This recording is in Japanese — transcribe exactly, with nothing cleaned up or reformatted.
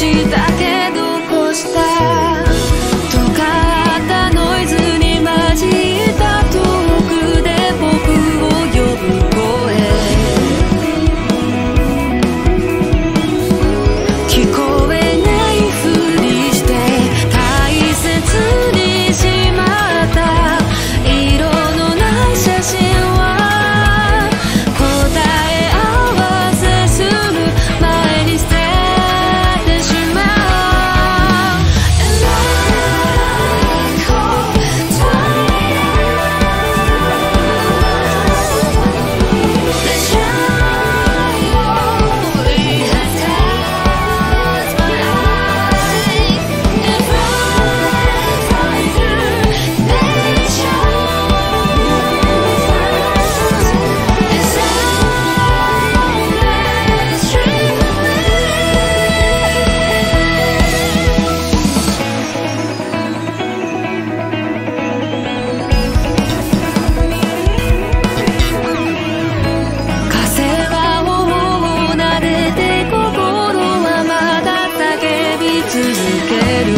したけどこうした尖ったノイズに混じった遠くで僕を呼ぶ声聞こえないふりして大切にしまった色のない写真は答え合わせする前に捨ててしまう And I call tired The shine only has cast my eye And fly, fly through nature As I always dream風は尾を撫でて心はまだ叫び続ける